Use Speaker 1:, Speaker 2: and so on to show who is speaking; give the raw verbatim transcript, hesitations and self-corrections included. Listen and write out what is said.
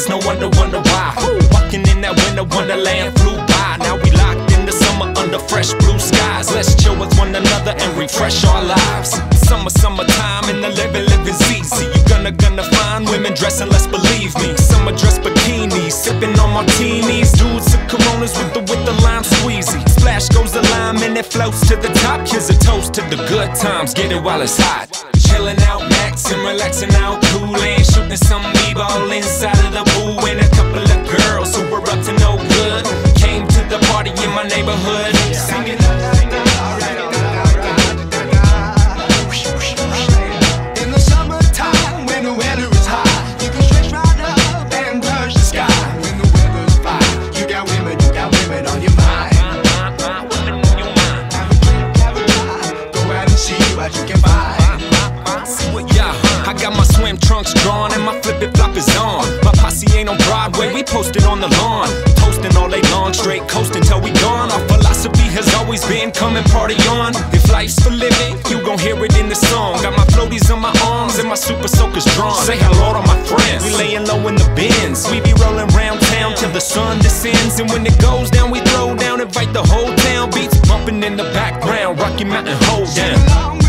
Speaker 1: no wonder, wonder why. Walking in that winter wonderland flew by. Now we locked in the summer under fresh blue skies. Let's chill with one another and refresh our lives. Summer, summertime and the living, living's easy. You gonna, gonna find women dressing, let's believe me. Summer dress bikinis, sipping on martinis. Dudes with Coronas with the, with the lime squeezy. Splash goes the lime and it floats to the top. Here's a toast to the good times, get it while it's hot. Chilling out, maxing, relaxing out, cooling, shooting some b-ball inside of the pool. And a couple of girls who were up to no good came to the party in my neighborhood, singing. In the summertime, when the weather is hot, you can stretch right up and touch the sky. When the weather's fine, you got women, you got women on your mind. Women on your mind. Have a drink, have a ride, go out and see what you can find. Yeah, I got my swim trunks drawn and my flip it flop is on. My posse ain't on Broadway, we posted on the lawn. Toasting all day long, straight coasting till we gone. Our philosophy has always been come and party on. If life's for living, you gon' hear it in the song. Got my floaties on my arms and my super soakers drawn. Say hello to my friends, we laying low in the bins. We be rolling round town till the sun descends. And when it goes down, we throw down, invite the whole town. Beats bumping in the background, Rocky Mountain hold down.